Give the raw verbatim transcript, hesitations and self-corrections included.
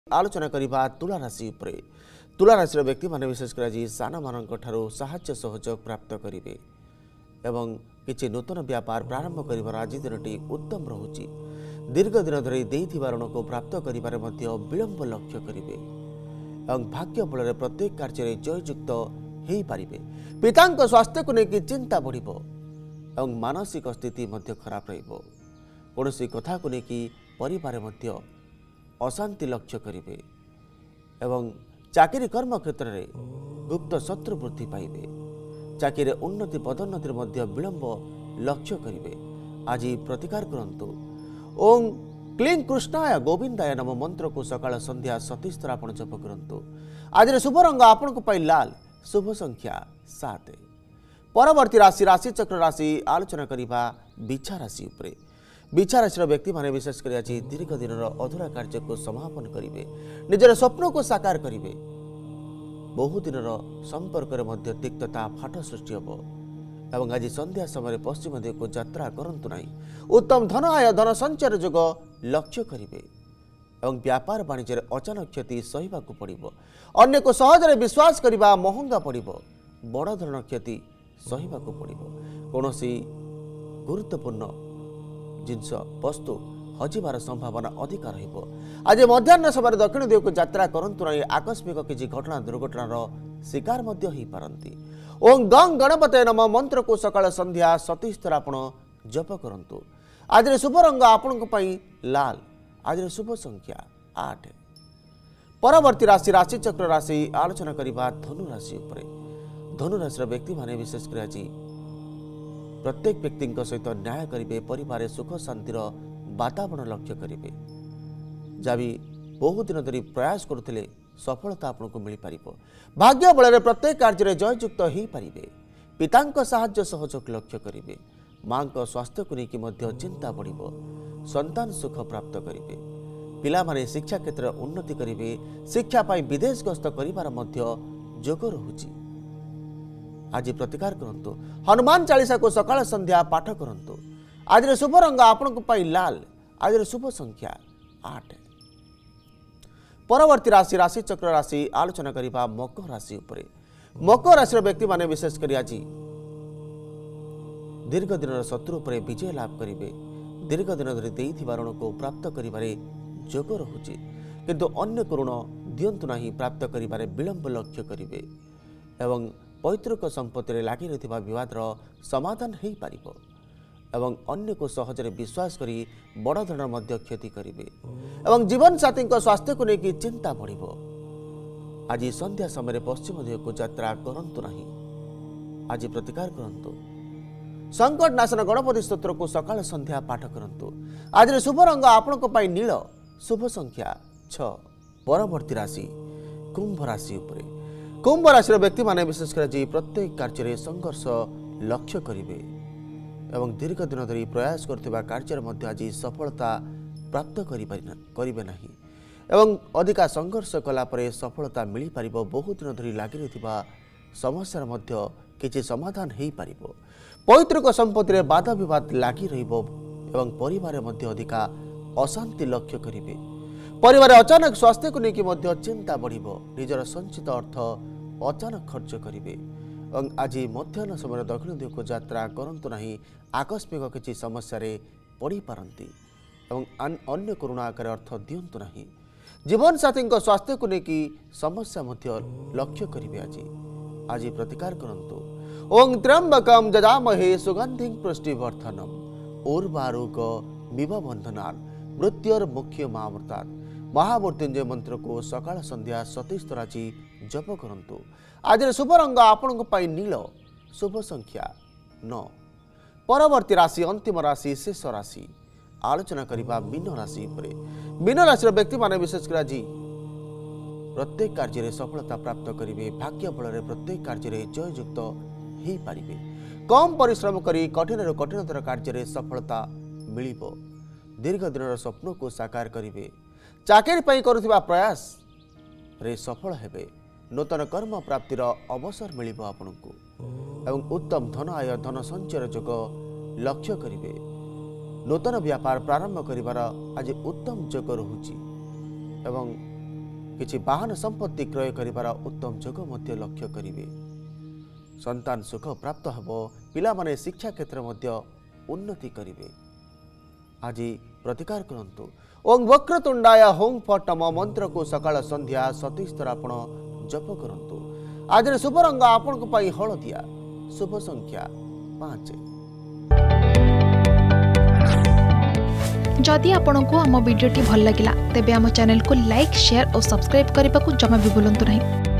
आलोचना करबा तुला राशि उपरे तुला राशि व्यक्ति माने विशेषकर आज सान मान साहाय्य सहयोग प्राप्त करेंगे एवं किसी नूतन व्यापार प्रारंभ कर आज दिनटी उत्तम रोचे। दीर्घ दिन धरी ऋण को प्राप्त कर विलंब लक्ष्य करेंगे एवं भाग्य बल प्रत्येक कार्य जययुक्त हो पारे। पिता स्वास्थ्य को लेकिन चिंता बढ़ एवं मानसिक स्थिति खराब रोसी कथा को लेकिन परिवार अशांति लक्ष्य करेंगे एवं चाकरी कर्म क्षेत्र में गुप्त शत्रु वृद्धि पाइबे। चाकरी उन्नति पदोन्नति विलंब लक्ष्य करेंगे। आज प्रतिकार करंतु ओं क्लीं कृष्णाय गोविंदाय नम मंत्र को सकाळ संध्या सतीश थर आपण जप करंतु। आज शुभ रंग आपण को लाल, शुभ संख्या सात। परवर्ती राशि राशि चक्र राशि आलोचना करबा बिछा राशि उपरे। बिछा राशि व्यक्ति माने विशेषकर आज दीर्घ दिन अधूरा कार्य को समापन करेंगे, निजर स्वप्न को साकार करेंगे। बहु दिन संपर्क में तिक्तता फाट सृष्टि हम एवं आज संध्या समय पश्चिम दिग को यात्रा करंतु नहीं। उत्तम धन आय धन संचय जोग लक्ष्य करेंगे एवं व्यापार वाणिज्य अचानक क्षति सहिबाकु पड़िबो। अन्य को सहजरे विश्वास करबा महंगा पड़िबो। बड़ धरण क्षति सहिबाकु पड़िबो। कोनोसी गुरुत्वपूर्ण जिनस वस्तु हजिबार संभावना अधिक रहिबो। आज मध्याह्न समय दक्षिण दिग को यात्रा करंतु नहीं। आकस्मिक किसी घटना दुर्घटनार शिकार मध्य होई पारंती। ओं गं गणपते नम मंत्र को सकाळ संध्या सतीश थर आपण जप करंतु। आज शुभ रंग आपण को पई लाल। आज शुभ संख्या आठ। परवर्ती राशि राशि चक्र राशि आलोचना करबा धनु राशि उपरे। धनु राशि व्यक्ति माने विशेष कर आज प्रत्येक व्यक्ति सहित न्याय करेंगे। परिवार सुख शांतिर वातावरण लक्ष्य करेंगे। जहाँ भी बहु दिन धरी प्रयास करुले सफलता आपको मिल पार। भाग्य बल प्रत्येक कार्य जययुक्त हो पारे। पिता साहाय्य सहयोग लक्ष्य करेंगे। माँ को स्वास्थ्य को लेकिन चिंता बढ़ संतान सुख प्राप्त करेंगे। पिला माने शिक्षा क्षेत्र उन्नति करेंगे। शिक्षा पाई विदेश गस्त करिवार जोग रहुछि। आज प्रतिकार करंतु। हनुमान चालीसा को सकाळ संध्या पाठ करंतु। आज शुभ रंग आपण को पाई लाल। आज शुभ संख्या आठ। परवर्ती राशि राशि चक्र राशि आलोचना करबा मकर राशि उपरे। मकर राशि व्यक्ति माने विशेष कर आज दीर्घ दिन शत्रु पर विजय लाभ करेंगे। दीर्घ दिन धरी देइथिबा ऋण को प्राप्त करिबारे जोग रहुछि, किंतु अन्य ऋण दियंतु नाही। प्राप्त करिबारे विलंब लक्ष्य करेंगे एवं पैतृक संपत्ति लगी रही विवाद समाधान हो पार एवं अन्य को सहजरे विश्वास करी बड़ धरण क्षति करेंगे एवं जीवन साथी स्वास्थ्य को लेकिन चिंता बढ़। आज संध्या समय पश्चिम दिग को यात्रा करंतु नहीं। आज प्रतिकार करंतु। संकट नाशन गणपति स्तोत्र को सकाळ संध्या पाठ करंतु। आज शुभ रंग आपण को पाई नील। शुभ संख्या छह। परवर्ती राशि कुंभ राशि उपरे। कुंभ राशि व्यक्ति माने विशेष कर प्रत्येक कार्य संघर्ष लक्ष्य करेंगे एवं दीर्घ दिन धरी प्रयास करथिबा कार्य मध्य आज सफलता प्राप्त करेंगे नहीं एवं अधिका संघर्ष कला परे सफलता मिल पार। बहुत दिन धरी लगी रही समस्या मध्य किसी समाधान हो पार। पैतृक संपत्ति बाधा विवाद लगी एवं परिवार मध्य अधिका अशांति लक्ष्य करेंगे। परिवार अचानक स्वास्थ्य को लेकिन चिंता बढ़। निजर संचित अर्थ अचानक खर्च करेंगे और आज मध्याह्न समय दक्षिण दिग को यात्रा करंतु नहीं। आकस्मिक किसी समस्या पड़ पारंती एवं अन्य करुणा आकार अर्थ दियंतु नहीं। जीवन साथी स्वास्थ्य को लेकिन समस्या मध्य लक्ष्य करेंगे। आज आज प्रतिकार करंतु। ओं त्र्यंबकम जजामहे सुगंधिं पुष्टिवर्धनम उर्वारुक मिव बंधनात् मृत्युर्मुख्य मामृतात्। महामृत्युंजय मंत्र को सकाळ संध्या सतीश थर आज जप करंतु। आज शुभ रंग आपण को पाई नील। शुभ संख्या नौ। परवर्ती राशि अंतिम राशि शेष राशि आलोचना करबा मीन राशि उपरे। मीन राशि व्यक्ति माने विशेष कर आज प्रत्येक कार्य सफलता प्राप्त करेंगे। भाग्य बल प्रत्येक कार्य जययुक्त हो पारे। कम परिश्रम करी कठिन कठिनतर कार्य सफलता मिल। दीर्घ दिन स्वप्न को साकार करेंगे। चाकरी पाई करुथिबा प्रयास रे सफल हेबे। नूतन कर्म प्राप्तिर अवसर मिल आपको एवं उत्तम धन आय धन संचय जोग लक्ष्य करेंगे। नूतन व्यापार प्रारंभ करिवार आज उत्तम जोग रहुछि एवं किछि वाहन संपत्ति क्रय करिबार उत्तम जोग मध्य लक्ष्य करिवे। संतान सुख प्राप्त हबो। पिला माने शिक्षा क्षेत्र मध्य उन्नति करिवे। आज प्रतिकार करंतु। ओं वक्रतुंडाय हों फट नम मंत्र को सकाळ संध्या सतीश थर आपण जप करंतु। आज शुभ रंग आपण पई हळदिया। शुभ संख्या पाँच। जदि आपंक आम भिडी भल लगा तेब आम चैनल को लाइक शेयर और सब्सक्राइब करने को जमा भी भूलु नहीं।